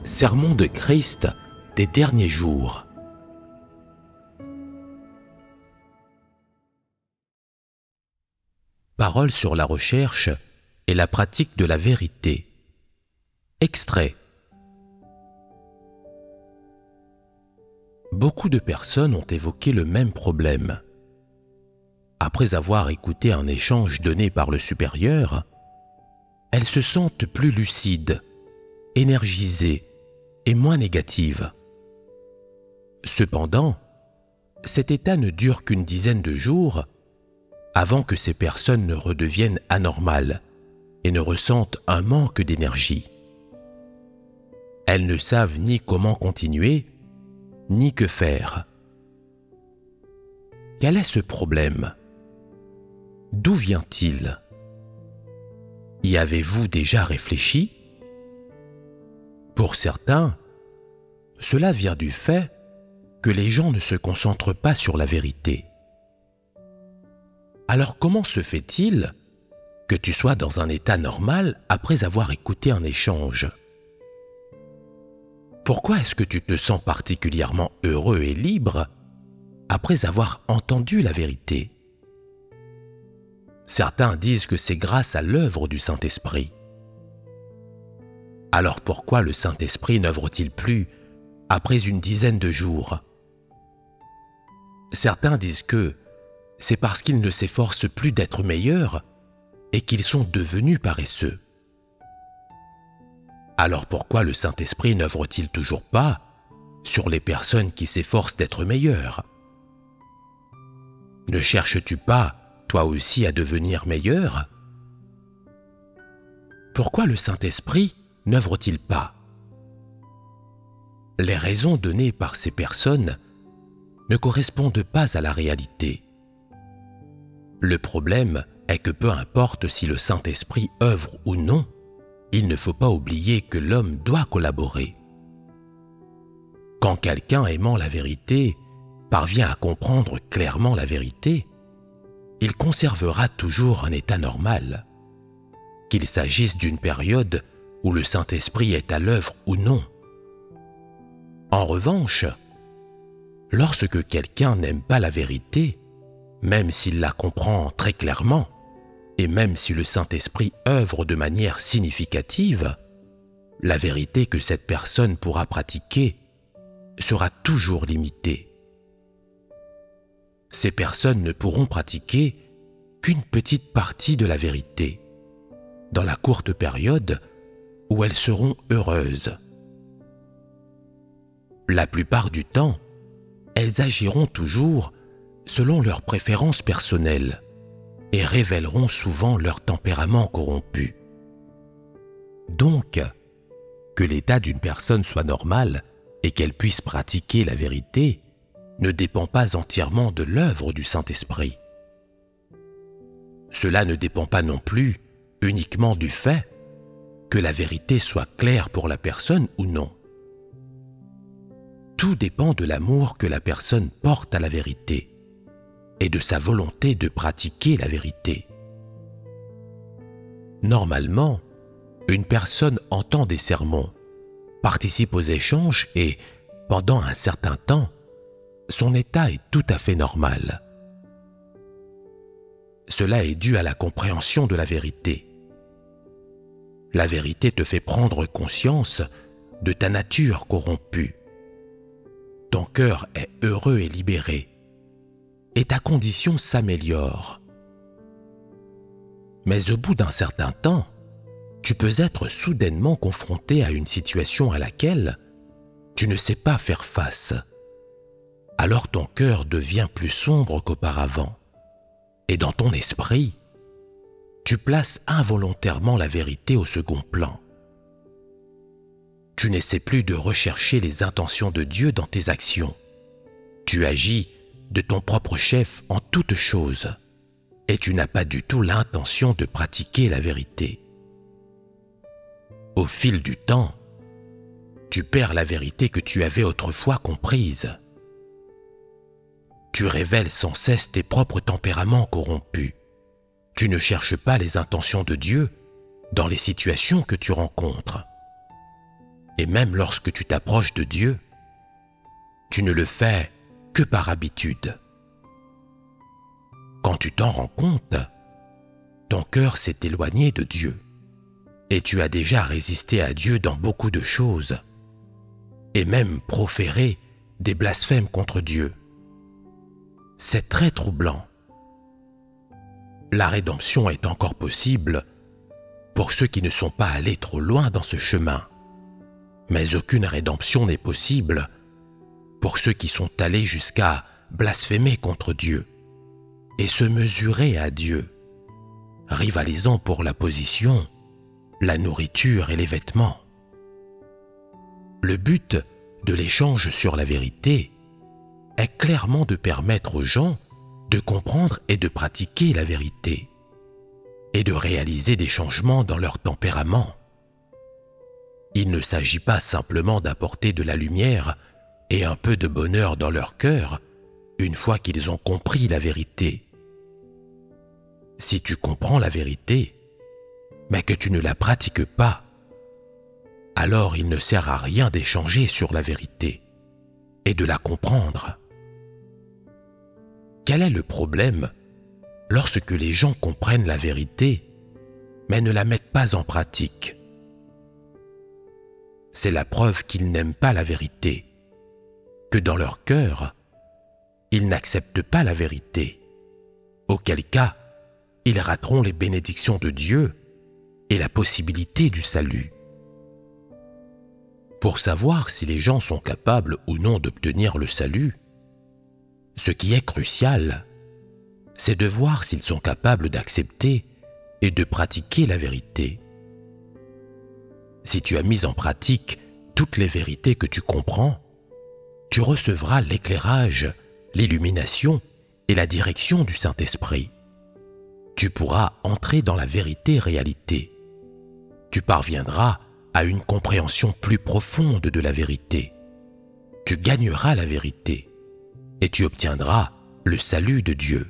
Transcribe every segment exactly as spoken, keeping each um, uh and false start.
Sermon de Christ des derniers jours. Parole sur la recherche et la pratique de la vérité. Extrait. Beaucoup de personnes ont évoqué le même problème. Après avoir écouté un échange donné par le supérieur, elles se sentent plus lucides, énergisées et moins négatives. Cependant, cet état ne dure qu'une dizaine de jours avant que ces personnes ne redeviennent anormales et ne ressentent un manque d'énergie. Elles ne savent ni comment continuer, ni que faire. Quel est ce problème? D'où vient-il? Y avez-vous déjà réfléchi? Pour certains, cela vient du fait que les gens ne se concentrent pas sur la vérité. Alors comment se fait-il que tu sois dans un état normal après avoir écouté un échange? Pourquoi est-ce que tu te sens particulièrement heureux et libre après avoir entendu la vérité? Certains disent que c'est grâce à l'œuvre du Saint-Esprit. Alors pourquoi le Saint-Esprit n'œuvre-t-il plus après une dizaine de jours? Certains disent que c'est parce qu'ils ne s'efforcent plus d'être meilleurs et qu'ils sont devenus paresseux. Alors pourquoi le Saint-Esprit n'œuvre-t-il toujours pas sur les personnes qui s'efforcent d'être meilleures? Ne cherches-tu pas, toi aussi, à devenir meilleur? Pourquoi le Saint-Esprit n'œuvre-t-il pas? Les raisons données par ces personnes ne correspondent pas à la réalité. Le problème est que peu importe si le Saint-Esprit œuvre ou non, il ne faut pas oublier que l'homme doit collaborer. Quand quelqu'un aimant la vérité parvient à comprendre clairement la vérité, il conservera toujours un état normal, qu'il s'agisse d'une période où le Saint-Esprit est à l'œuvre ou non. En revanche, lorsque quelqu'un n'aime pas la vérité, même s'il la comprend très clairement, et même si le Saint-Esprit œuvre de manière significative, la vérité que cette personne pourra pratiquer sera toujours limitée. Ces personnes ne pourront pratiquer qu'une petite partie de la vérité, dans la courte période où elles seront heureuses. La plupart du temps, elles agiront toujours selon leurs préférences personnelles et révéleront souvent leur tempérament corrompu. Donc, que l'état d'une personne soit normal et qu'elle puisse pratiquer la vérité ne dépend pas entièrement de l'œuvre du Saint-Esprit. Cela ne dépend pas non plus uniquement du fait que la vérité soit claire pour la personne ou non. Tout dépend de l'amour que la personne porte à la vérité et de sa volonté de pratiquer la vérité. Normalement, une personne entend des sermons, participe aux échanges et, pendant un certain temps, son état est tout à fait normal. Cela est dû à la compréhension de la vérité. La vérité te fait prendre conscience de ta nature corrompue. Ton cœur est heureux et libéré, et ta condition s'améliore. Mais au bout d'un certain temps, tu peux être soudainement confronté à une situation à laquelle tu ne sais pas faire face. Alors ton cœur devient plus sombre qu'auparavant, et dans ton esprit, tu places involontairement la vérité au second plan. Tu n'essaies plus de rechercher les intentions de Dieu dans tes actions. Tu agis de ton propre chef en toutes choses, et tu n'as pas du tout l'intention de pratiquer la vérité. Au fil du temps, tu perds la vérité que tu avais autrefois comprise. Tu révèles sans cesse tes propres tempéraments corrompus. Tu ne cherches pas les intentions de Dieu dans les situations que tu rencontres. Et même lorsque tu t'approches de Dieu, tu ne le fais que par habitude. Quand tu t'en rends compte, ton cœur s'est éloigné de Dieu et tu as déjà résisté à Dieu dans beaucoup de choses et même proféré des blasphèmes contre Dieu. C'est très troublant. La rédemption est encore possible pour ceux qui ne sont pas allés trop loin dans ce chemin, mais aucune rédemption n'est possible pour ceux qui sont allés jusqu'à blasphémer contre Dieu et se mesurer à Dieu, rivalisant pour la position, la nourriture et les vêtements. Le but de l'échange sur la vérité est clairement de permettre aux gens de comprendre et de pratiquer la vérité et de réaliser des changements dans leur tempérament. Il ne s'agit pas simplement d'apporter de la lumière et un peu de bonheur dans leur cœur une fois qu'ils ont compris la vérité. Si tu comprends la vérité, mais que tu ne la pratiques pas, alors il ne sert à rien d'échanger sur la vérité et de la comprendre. Quel est le problème lorsque les gens comprennent la vérité, mais ne la mettent pas en pratique? C'est la preuve qu'ils n'aiment pas la vérité, que dans leur cœur, ils n'acceptent pas la vérité, auquel cas, ils rateront les bénédictions de Dieu et la possibilité du salut. Pour savoir si les gens sont capables ou non d'obtenir le salut, ce qui est crucial, c'est de voir s'ils sont capables d'accepter et de pratiquer la vérité. Si tu as mis en pratique toutes les vérités que tu comprends, tu recevras l'éclairage, l'illumination et la direction du Saint-Esprit. Tu pourras entrer dans la vérité réalité. Tu parviendras à une compréhension plus profonde de la vérité. Tu gagneras la vérité et tu obtiendras le salut de Dieu.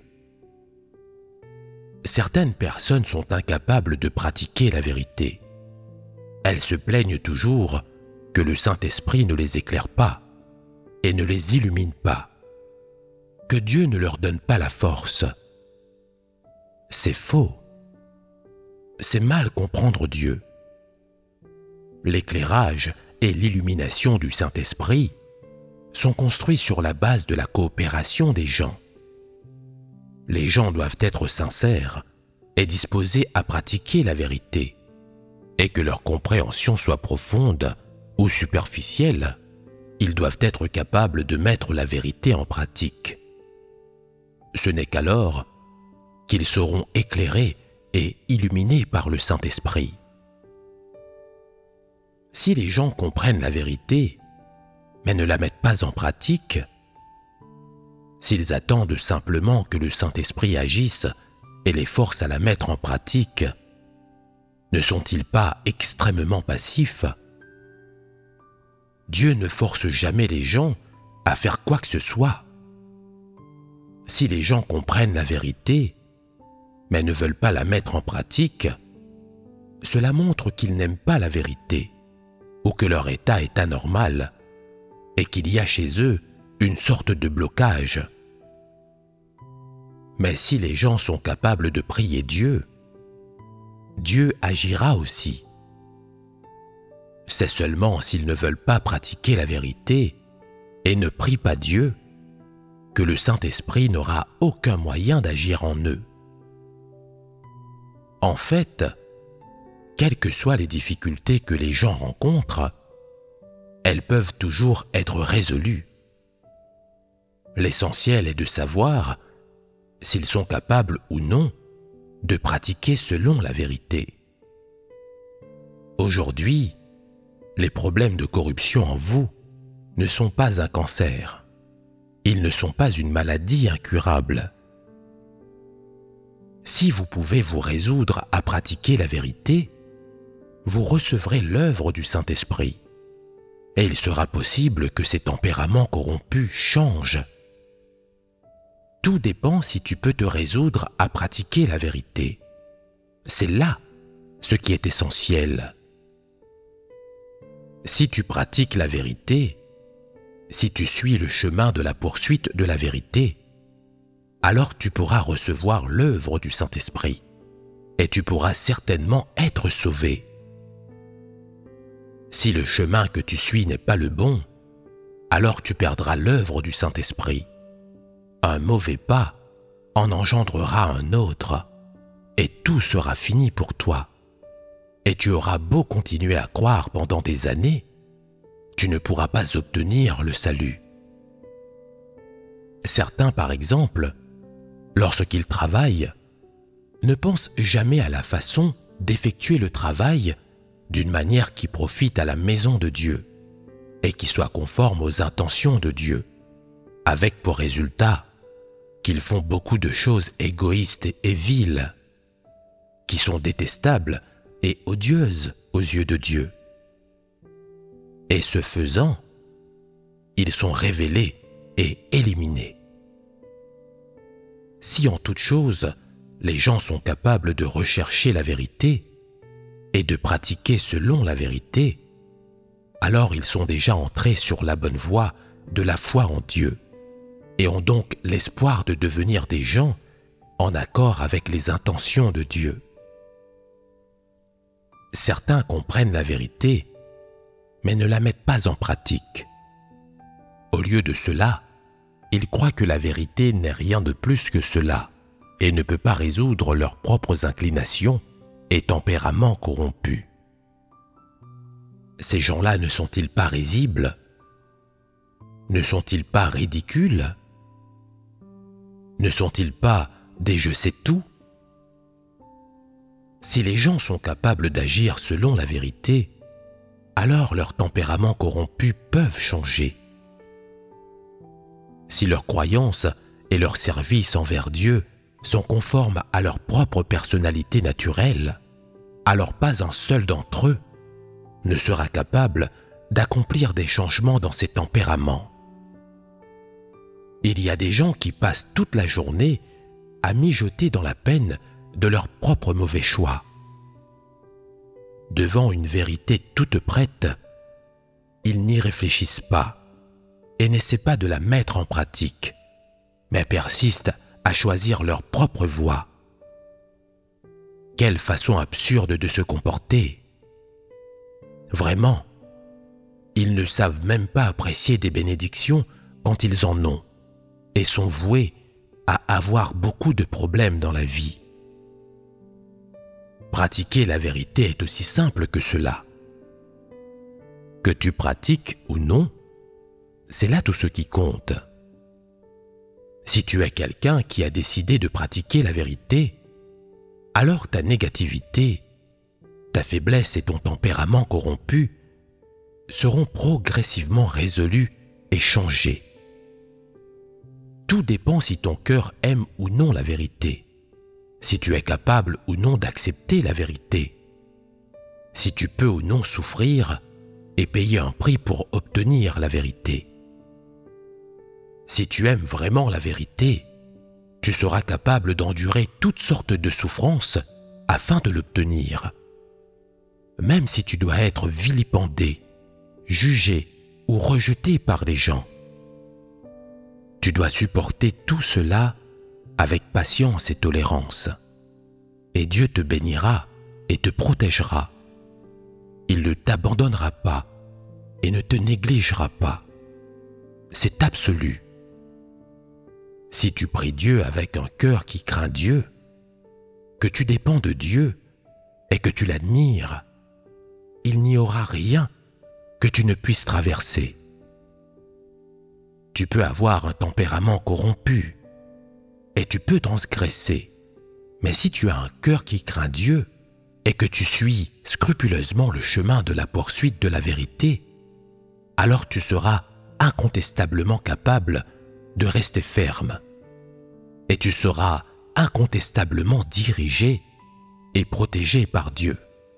Certaines personnes sont incapables de pratiquer la vérité. Elles se plaignent toujours que le Saint-Esprit ne les éclaire pas et ne les illumine pas, que Dieu ne leur donne pas la force. C'est faux. C'est mal comprendre Dieu. L'éclairage et l'illumination du Saint-Esprit sont construits sur la base de la coopération des gens. Les gens doivent être sincères et disposés à pratiquer la vérité, et que leur compréhension soit profonde ou superficielle, ils doivent être capables de mettre la vérité en pratique. Ce n'est qu'alors qu'ils seront éclairés et illuminés par le Saint-Esprit. Si les gens comprennent la vérité, mais ne la mettent pas en pratique, s'ils attendent simplement que le Saint-Esprit agisse et les force à la mettre en pratique, ne sont-ils pas extrêmement passifs? Dieu ne force jamais les gens à faire quoi que ce soit. Si les gens comprennent la vérité, mais ne veulent pas la mettre en pratique, cela montre qu'ils n'aiment pas la vérité, ou que leur état est anormal, et qu'il y a chez eux une sorte de blocage. Mais si les gens sont capables de prier Dieu, Dieu agira aussi. C'est seulement s'ils ne veulent pas pratiquer la vérité et ne prient pas Dieu que le Saint-Esprit n'aura aucun moyen d'agir en eux. En fait, quelles que soient les difficultés que les gens rencontrent, elles peuvent toujours être résolues. L'essentiel est de savoir s'ils sont capables ou non de pratiquer selon la vérité. Aujourd'hui, les problèmes de corruption en vous ne sont pas un cancer. Ils ne sont pas une maladie incurable. Si vous pouvez vous résoudre à pratiquer la vérité, vous recevrez l'œuvre du Saint-Esprit. Et il sera possible que ces tempéraments corrompus changent. Tout dépend si tu peux te résoudre à pratiquer la vérité. C'est là ce qui est essentiel. Si tu pratiques la vérité, si tu suis le chemin de la poursuite de la vérité, alors tu pourras recevoir l'œuvre du Saint-Esprit et tu pourras certainement être sauvé. Si le chemin que tu suis n'est pas le bon, alors tu perdras l'œuvre du Saint-Esprit. Un mauvais pas en engendrera un autre, et tout sera fini pour toi. Et tu auras beau continuer à croire pendant des années, tu ne pourras pas obtenir le salut. Certains, par exemple, lorsqu'ils travaillent, ne pensent jamais à la façon d'effectuer le travail d'une manière qui profite à la maison de Dieu et qui soit conforme aux intentions de Dieu, avec pour résultat qu'ils font beaucoup de choses égoïstes et viles, qui sont détestables et odieuses aux yeux de Dieu. Et ce faisant, ils sont révélés et éliminés. Si en toute chose, les gens sont capables de rechercher la vérité et de pratiquer selon la vérité, alors ils sont déjà entrés sur la bonne voie de la foi en Dieu et ont donc l'espoir de devenir des gens en accord avec les intentions de Dieu. Certains comprennent la vérité, mais ne la mettent pas en pratique. Au lieu de cela, ils croient que la vérité n'est rien de plus que cela et ne peut pas résoudre leurs propres inclinations et tempéraments corrompus. Ces gens-là ne sont-ils pas risibles? Ne sont-ils pas ridicules? Ne sont-ils pas des je sais tout? Si les gens sont capables d'agir selon la vérité, alors leurs tempéraments corrompus peuvent changer. Si leurs croyances et leur service envers Dieu sont conformes à leur propre personnalité naturelle, alors pas un seul d'entre eux ne sera capable d'accomplir des changements dans ses tempéraments. Il y a des gens qui passent toute la journée à mijoter dans la peine de leurs propres mauvais choix. Devant une vérité toute prête, ils n'y réfléchissent pas et n'essaient pas de la mettre en pratique, mais persistent à choisir leur propre voie. Quelle façon absurde de se comporter! Vraiment, ils ne savent même pas apprécier des bénédictions quand ils en ont et sont voués à avoir beaucoup de problèmes dans la vie. Pratiquer la vérité est aussi simple que cela. Que tu pratiques ou non, c'est là tout ce qui compte. Si tu es quelqu'un qui a décidé de pratiquer la vérité, alors ta négativité, ta faiblesse et ton tempérament corrompu seront progressivement résolus et changés. Tout dépend si ton cœur aime ou non la vérité, si tu es capable ou non d'accepter la vérité, si tu peux ou non souffrir et payer un prix pour obtenir la vérité. Si tu aimes vraiment la vérité, tu seras capable d'endurer toutes sortes de souffrances afin de l'obtenir. Même si tu dois être vilipendé, jugé ou rejeté par les gens, tu dois supporter tout cela avec patience et tolérance. Et Dieu te bénira et te protégera. Il ne t'abandonnera pas et ne te négligera pas. C'est absolu. Si tu pries Dieu avec un cœur qui craint Dieu, que tu dépends de Dieu et que tu l'admires, il n'y aura rien que tu ne puisses traverser. Tu peux avoir un tempérament corrompu et tu peux transgresser, mais si tu as un cœur qui craint Dieu et que tu suis scrupuleusement le chemin de la poursuite de la vérité, alors tu seras incontestablement capable de rester ferme et tu seras incontestablement dirigé et protégé par Dieu.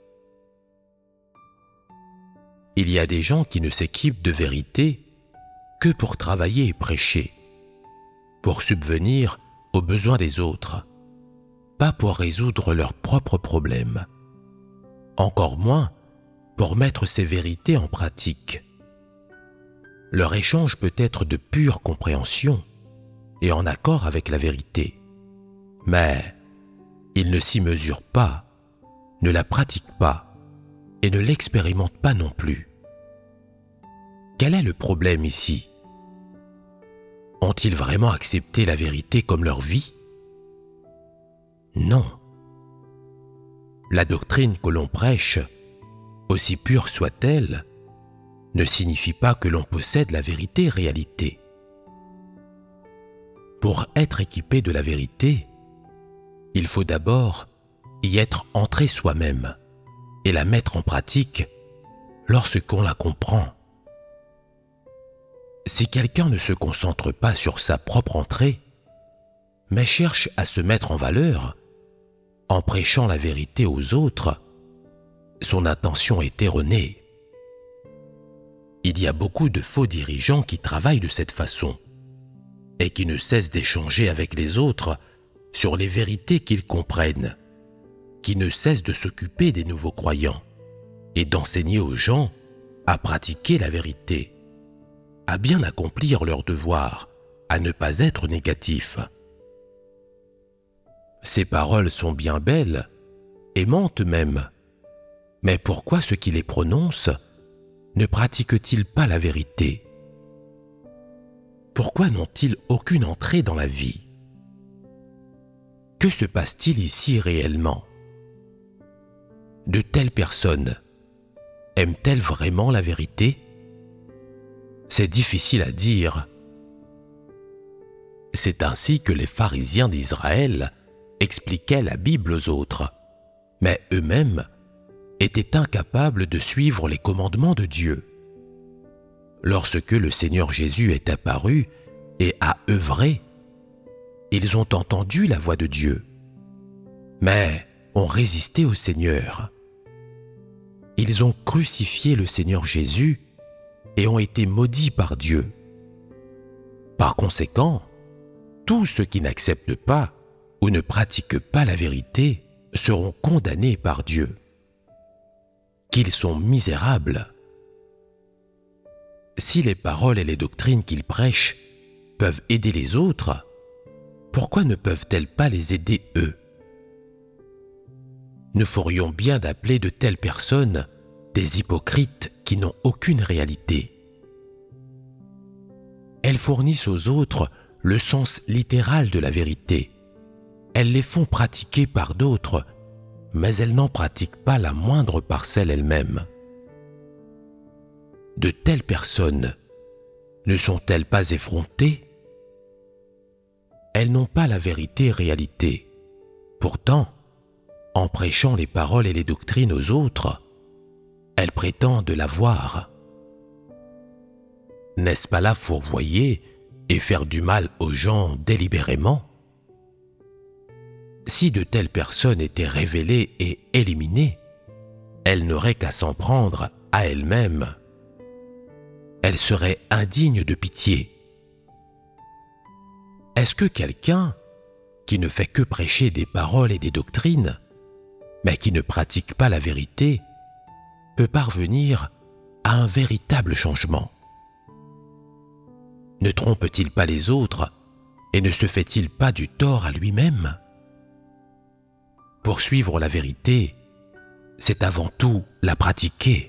Il y a des gens qui ne s'équipent de vérité que pour travailler et prêcher, pour subvenir aux besoins des autres, pas pour résoudre leurs propres problèmes, encore moins pour mettre ces vérités en pratique. Leur échange peut être de pure compréhension et en accord avec la vérité, mais ils ne s'y mesurent pas, ne la pratiquent pas et ne l'expérimentent pas non plus. Quel est le problème ici? Ont-ils vraiment accepté la vérité comme leur vie? Non. La doctrine que l'on prêche, aussi pure soit-elle, ne signifie pas que l'on possède la vérité réalité. Pour être équipé de la vérité, il faut d'abord y être entré soi-même et la mettre en pratique lorsqu'on la comprend. Si quelqu'un ne se concentre pas sur sa propre entrée, mais cherche à se mettre en valeur en prêchant la vérité aux autres, son intention est erronée. Il y a beaucoup de faux dirigeants qui travaillent de cette façon et qui ne cessent d'échanger avec les autres sur les vérités qu'ils comprennent, qui ne cessent de s'occuper des nouveaux croyants et d'enseigner aux gens à pratiquer la vérité, à bien accomplir leur devoir, à ne pas être négatifs. Ces paroles sont bien belles, aimantes même, mais pourquoi ceux qui les prononcent ne pratiquent-ils pas la vérité? Pourquoi n'ont-ils aucune entrée dans la vie? Que se passe-t-il ici réellement? De telles personnes aiment-elles vraiment la vérité? C'est difficile à dire. C'est ainsi que les pharisiens d'Israël expliquaient la Bible aux autres, mais eux-mêmes étaient incapables de suivre les commandements de Dieu. Lorsque le Seigneur Jésus est apparu et a œuvré, ils ont entendu la voix de Dieu, mais ont résisté au Seigneur. Ils ont crucifié le Seigneur Jésus et ont été maudits par Dieu. Par conséquent, tous ceux qui n'acceptent pas ou ne pratiquent pas la vérité seront condamnés par Dieu. Qu'ils sont misérables. Si les paroles et les doctrines qu'ils prêchent peuvent aider les autres, pourquoi ne peuvent-elles pas les aider eux? Nous ferions bien d'appeler de telles personnes des hypocrites qui n'ont aucune réalité. Elles fournissent aux autres le sens littéral de la vérité. Elles les font pratiquer par d'autres, mais elles n'en pratiquent pas la moindre parcelle elles-mêmes. De telles personnes ne sont-elles pas effrontées? Elles n'ont pas la vérité réalité. Pourtant, en prêchant les paroles et les doctrines aux autres, elles prétendent l'avoir. N'est-ce pas là fourvoyer et faire du mal aux gens délibérément? Si de telles personnes étaient révélées et éliminées, elles n'auraient qu'à s'en prendre à elles-mêmes. Elles seraient indignes de pitié. Est-ce que quelqu'un qui ne fait que prêcher des paroles et des doctrines, mais qui ne pratique pas la vérité, peut parvenir à un véritable changement? Ne trompe-t-il pas les autres et ne se fait-il pas du tort à lui-même? Poursuivre la vérité, c'est avant tout la pratiquer.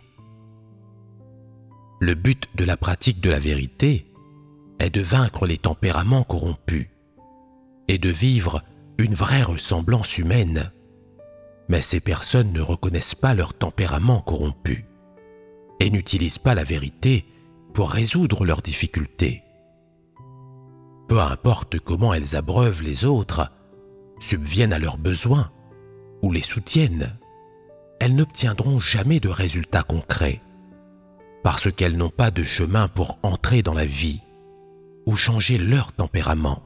Le but de la pratique de la vérité est de vaincre les tempéraments corrompus et de vivre une vraie ressemblance humaine. Mais ces personnes ne reconnaissent pas leur tempérament corrompu et n'utilisent pas la vérité pour résoudre leurs difficultés. Peu importe comment elles abreuvent les autres, subviennent à leurs besoins ou les soutiennent, elles n'obtiendront jamais de résultats concrets parce qu'elles n'ont pas de chemin pour entrer dans la vie ou changer leur tempérament.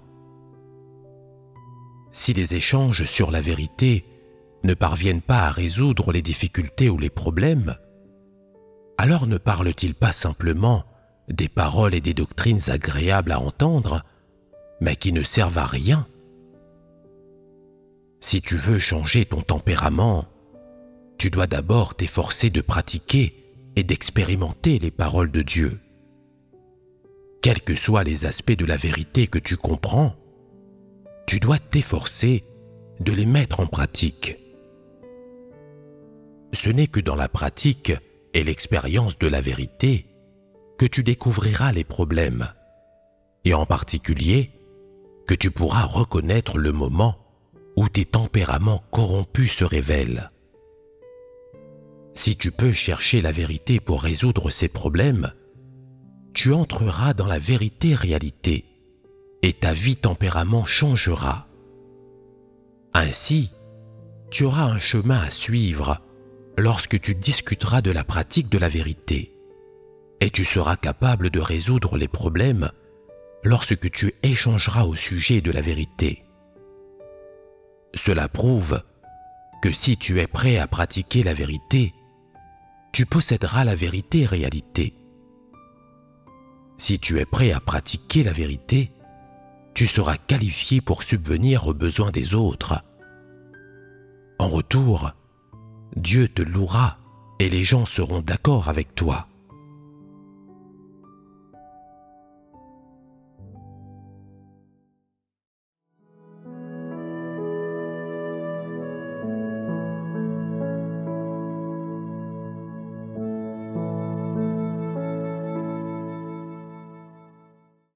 Si les échanges sur la vérité ne parviennent pas à résoudre les difficultés ou les problèmes, alors ne parle-t-il pas simplement des paroles et des doctrines agréables à entendre, mais qui ne servent à rien? Si tu veux changer ton tempérament, tu dois d'abord t'efforcer de pratiquer et d'expérimenter les paroles de Dieu. Quels que soient les aspects de la vérité que tu comprends, tu dois t'efforcer de les mettre en pratique. Ce n'est que dans la pratique et l'expérience de la vérité que tu découvriras les problèmes, et en particulier que tu pourras reconnaître le moment où tes tempéraments corrompus se révèlent. Si tu peux chercher la vérité pour résoudre ces problèmes, tu entreras dans la vérité réalité et ta vie tempérament changera. Ainsi, tu auras un chemin à suivre lorsque tu discuteras de la pratique de la vérité et tu seras capable de résoudre les problèmes lorsque tu échangeras au sujet de la vérité. Cela prouve que si tu es prêt à pratiquer la vérité, tu posséderas la vérité réalité. Si tu es prêt à pratiquer la vérité, tu seras qualifié pour subvenir aux besoins des autres. En retour, Dieu te louera et les gens seront d'accord avec toi.